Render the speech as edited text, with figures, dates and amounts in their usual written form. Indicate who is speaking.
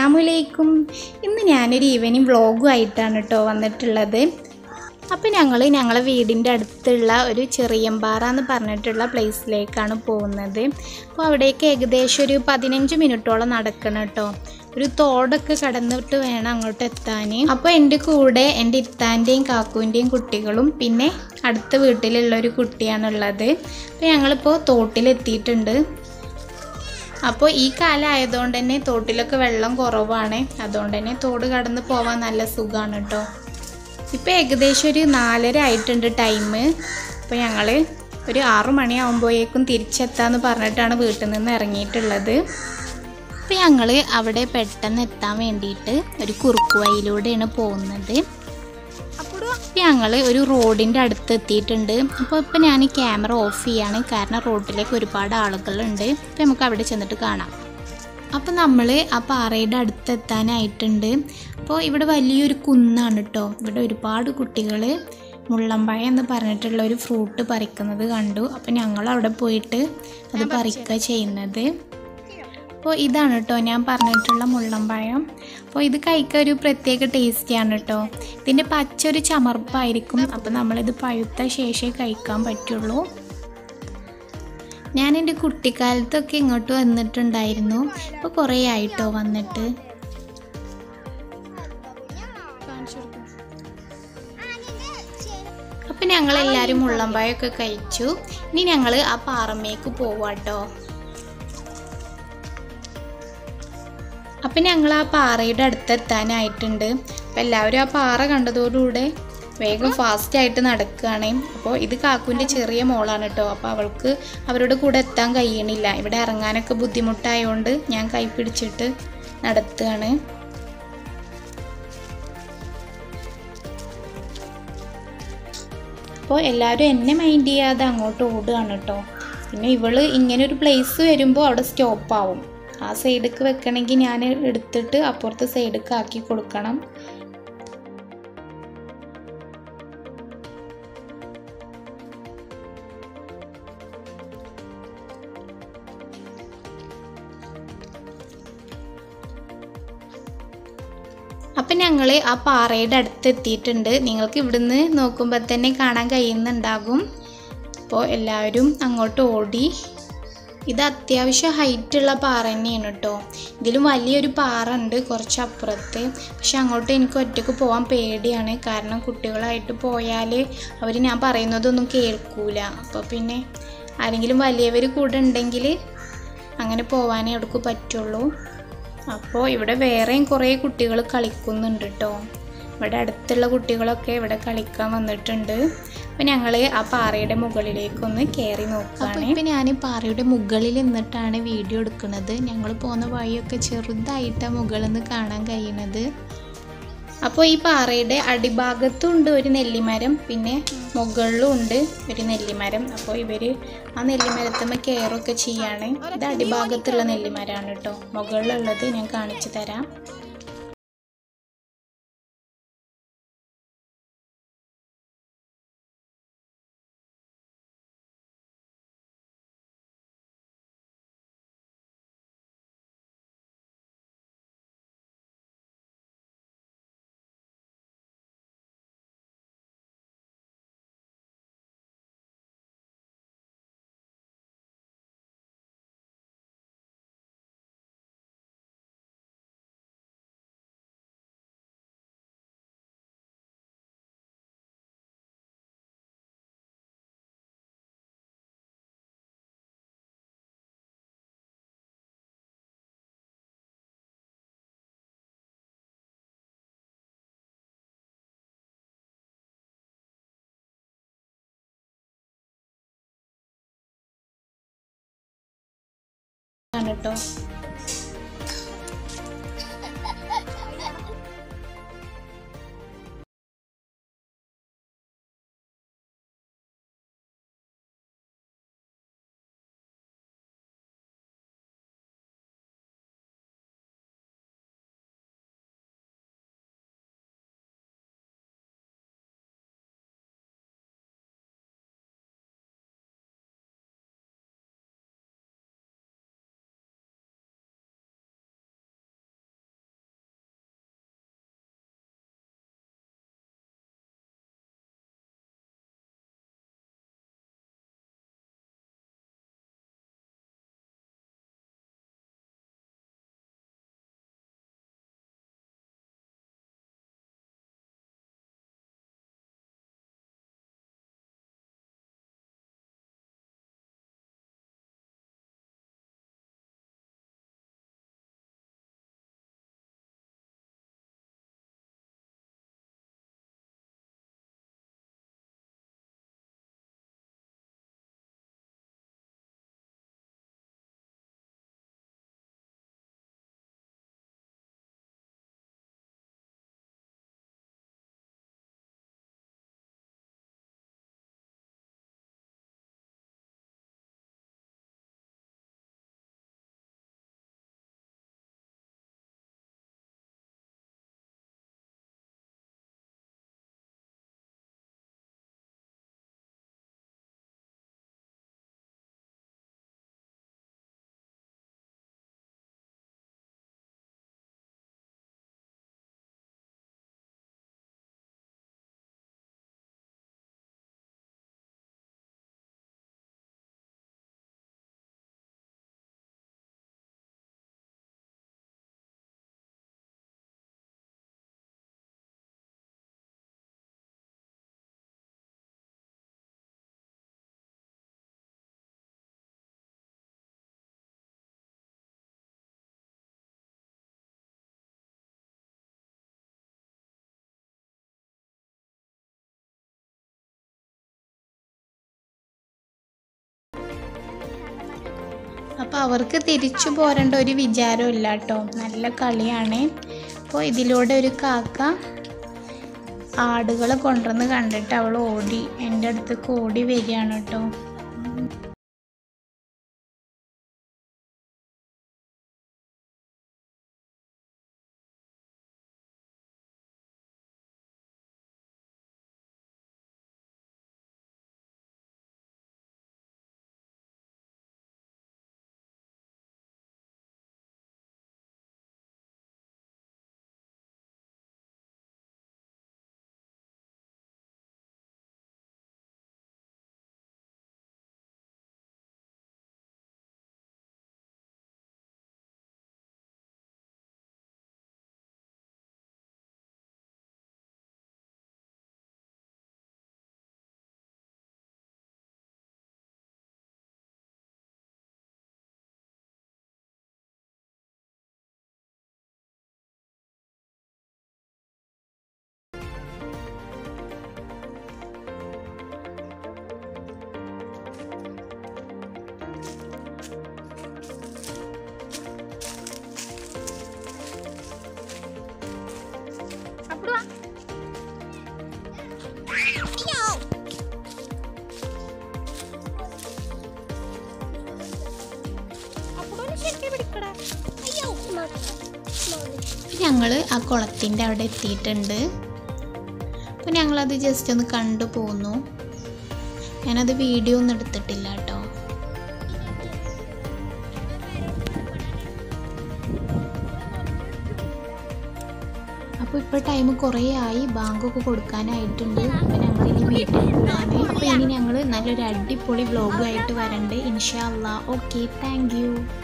Speaker 1: അസ്സലാമുഅലൈക്കും. ഇന്ന് ഞാനൊരു ഈവനിങ് വ്ളോഗുമായിട്ടാണ് കേട്ടോ വന്നിട്ടുള്ളത്. അപ്പോൾ ഞങ്ങളെ വീടിൻ്റെ അടുത്തുള്ള ഒരു ചെറിയമ്പാറ എന്ന് പറഞ്ഞിട്ടുള്ള പ്ലേസിലേക്കാണ് പോകുന്നത്. അപ്പോൾ അവിടേക്ക് ഏകദേശം ഒരു 15 മിനിറ്റോളം നടക്കണം കേട്ടോ. ഒരു തോടൊക്കെ കടന്നിട്ട് വേണം അങ്ങോട്ട് എത്താൻ. അപ്പോൾ എൻ്റെ കൂടെ എൻ്റെ ഇത്താൻ്റെയും കാക്കൂൻ്റെയും കുട്ടികളും പിന്നെ അടുത്ത വീട്ടിലുള്ളൊരു കുട്ടിയാണുള്ളത്. അപ്പോൾ ഞങ്ങളിപ്പോൾ തോട്ടിലെത്തിയിട്ടുണ്ട്. അപ്പോൾ ഈ കാലം ആയതുകൊണ്ട് തന്നെ തോട്ടിലൊക്കെ വെള്ളം കുറവാണ്. അതുകൊണ്ട് തന്നെ തോട് കടന്ന് പോവാൻ നല്ല സുഖമാണ് കേട്ടോ. ഇപ്പോൾ ഏകദേശം ഒരു 4:30 ആയിട്ടുണ്ട് ടൈം. അപ്പോൾ ഞങ്ങൾ ഒരു 6 മണിയാകുമ്പോഴേക്കും തിരിച്ചെത്താമെന്ന് പറഞ്ഞിട്ടാണ് വീട്ടിൽ നിന്ന് ഇറങ്ങിയിട്ടുള്ളത്. അപ്പോൾ ഞങ്ങൾ അവിടെ പെട്ടെന്ന് എത്താൻ വേണ്ടിയിട്ട് ഒരു കുറുക്കു വഴിയിലൂടെയാണ് പോകുന്നത്. അപ്പോൾ ഞങ്ങൾ ഒരു റോഡിൻ്റെ അടുത്ത് എത്തിയിട്ടുണ്ട്. അപ്പോൾ ഞാൻ ക്യാമറ ഓഫ് ചെയ്യാണ്, കാരണം റോഡിലേക്ക് ഒരുപാട് ആളുകളുണ്ട്. അപ്പോൾ നമുക്ക് അവിടെ ചെന്നിട്ട് കാണാം. അപ്പോൾ നമ്മൾ ആ പാറയുടെ അടുത്തെത്താനായിട്ടുണ്ട്. അപ്പോൾ ഇവിടെ വലിയൊരു കുന്നാണ് കേട്ടോ. ഇവിടെ ഒരുപാട് കുട്ടികൾ മുള്ളമ്പഴം എന്ന് പറഞ്ഞിട്ടുള്ള ഒരു ഫ്രൂട്ട് പറിക്കുന്നത് കണ്ടു. അപ്പോൾ ഞങ്ങൾ അവിടെ പോയിട്ട് അത് പറിക്കുക ചെയ്യുന്നത്. അപ്പോൾ ഇതാണ് കേട്ടോ ഞാൻ പറഞ്ഞിട്ടുള്ള മുള്ളമ്പഴം. അപ്പോൾ ഇത് കഴിക്കാൻ ഒരു പ്രത്യേക ടേസ്റ്റിയാണ് കേട്ടോ. ഇതിൻ്റെ പച്ച ഒരു ചമർപ്പായിരിക്കും. അപ്പോൾ നമ്മളിത് പഴുത്ത ശേഷമേ കഴിക്കാൻ പറ്റുള്ളൂ. ഞാൻ എൻ്റെ കുട്ടിക്കാലത്തൊക്കെ ഇങ്ങോട്ട് വന്നിട്ടുണ്ടായിരുന്നു. ഇപ്പോൾ കുറേ ആയിട്ടോ വന്നിട്ട്. അപ്പം ഞങ്ങളെല്ലാവരും മുള്ളമ്പഴമൊക്കെ കഴിച്ചു. ഇനി ഞങ്ങൾ ആ പാറമ്മേക്ക് പോവാട്ടോ. അപ്പം ഞങ്ങൾ ആ പാറയുടെ അടുത്തെത്താനായിട്ടുണ്ട്. അപ്പം എല്ലാവരും ആ പാറ കണ്ടതോടുകൂടെ വേഗം ഫാസ്റ്റായിട്ട് നടക്കുകയാണ്. അപ്പോൾ ഇത് കാക്കുവിൻ്റെ ചെറിയ മോളാണ് കേട്ടോ. അപ്പോൾ അവൾക്ക് അവരുടെ കൂടെ എത്താൻ കഴിയണില്ല. ഇവിടെ ഇറങ്ങാനൊക്കെ ബുദ്ധിമുട്ടായതുകൊണ്ട് ഞാൻ കൈ പിടിച്ചിട്ട് നടത്തുകയാണ്. അപ്പോൾ എല്ലാവരും എന്നെ മൈൻഡ് ചെയ്യാതെ അങ്ങോട്ട് ഓടുകയാണ് കേട്ടോ. പിന്നെ ഇവള് ഇങ്ങനൊരു പ്ലേസ് വരുമ്പോൾ അവിടെ സ്റ്റോപ്പാവും. ആ സൈഡിലേക്ക് വെക്കണമെങ്കിൽ ഞാൻ എടുത്തിട്ട് അപ്പുറത്തെ സൈഡിലേക്ക് ആക്കി കൊടുക്കണം. അപ്പം ഞങ്ങൾ ആ പാറയുടെ അടുത്ത് എത്തിയിട്ടുണ്ട്. നിങ്ങൾക്ക് ഇവിടുന്ന് നോക്കുമ്പോൾ തന്നെ കാണാൻ കഴിയുന്നുണ്ടാകും. അപ്പോൾ എല്ലാവരും അങ്ങോട്ട് ഓടി. ഇത് അത്യാവശ്യം ഹൈറ്റുള്ള പാറ തന്നെയാണ് കേട്ടോ. ഇതിലും വലിയൊരു പാറ ഉണ്ട് കുറച്ചപ്പുറത്ത്. പക്ഷെ അങ്ങോട്ട് എനിക്ക് ഒറ്റയ്ക്ക് പോകാൻ പേടിയാണ്. കാരണം കുട്ടികളായിട്ട് പോയാൽ അവർ ഞാൻ പറയുന്നതൊന്നും കേൾക്കൂല. അപ്പോൾ പിന്നെ ആരെങ്കിലും വലിയവർ കൂടെ ഉണ്ടെങ്കിൽ അങ്ങനെ പോകാനേ അവിടേക്ക് പറ്റുള്ളൂ. അപ്പോൾ ഇവിടെ വേറെയും കുറേ കുട്ടികൾ കളിക്കുന്നുണ്ട് കേട്ടോ. ഇവിടെ അടുത്തുള്ള കുട്ടികളൊക്കെ ഇവിടെ കളിക്കാൻ വന്നിട്ടുണ്ട്. അപ്പോൾ ഞങ്ങൾ ആ പാറയുടെ മുകളിലേക്കൊന്ന് കയറി നോക്കുകയാണ്. ഇപ്പം ഞാൻ പാറയുടെ മുകളിൽ നിന്നിട്ടാണ് വീഡിയോ എടുക്കുന്നത്. ഞങ്ങൾ പോകുന്ന വഴിയൊക്കെ ചെറുതായിട്ടാണ് മുകളിൽ നിന്ന് കാണാൻ കഴിയുന്നത്. അപ്പോൾ ഈ പാറയുടെ അടിഭാഗത്തും ഉണ്ട് ഒരു നെല്ലിമരം, പിന്നെ മുകളിലും ഉണ്ട് ഒരു നെല്ലിമരം. അപ്പോൾ ഇവർ ആ നെല്ലിമരത്തുമ്മ കയറൊക്കെ ചെയ്യാണ്. ഇത് അടിഭാഗത്തുള്ള നെല്ലിമരമാണ് കേട്ടോ. മുകളിലുള്ളത് ഞാൻ കാണിച്ചു തരാം. കേട്ടോ അപ്പോൾ അവർക്ക് തിരിച്ചു പോരേണ്ട ഒരു വിചാരമില്ല കേട്ടോ, നല്ല കളിയാണ്. അപ്പോൾ ഇതിലൂടെ ഒരു കാക്ക ആടുകളെ കൊണ്ടുവന്ന് കണ്ടിട്ട് അവൾ ഓടി എൻ്റെ അടുത്തേക്ക് ഓടി വരികയാണ് കേട്ടോ. ഞങ്ങൾ ആ കുളത്തിൻ്റെ അവിടെ എത്തിയിട്ടുണ്ട്. അപ്പോൾ ഞങ്ങളത് ജസ്റ്റ് ഒന്ന് കണ്ടു പോന്നു. ഞാനത് വീഡിയോ ഒന്നും എടുത്തിട്ടില്ല കേട്ടോ. അപ്പോൾ ഇപ്പോൾ ടൈം കുറേ ആയി, ബാങ്കൊക്കെ കൊടുക്കാനായിട്ടുണ്ട്. അപ്പോൾ ഞങ്ങളിനി വീട്ടിൽ പോകാണ്. അപ്പോൾ ഇനി ഞങ്ങൾ നല്ലൊരു അടിപൊളി വ്ലോഗുമായിട്ട് വരണ്ട് ഇൻഷാ അല്ലാ. Okay, thank you.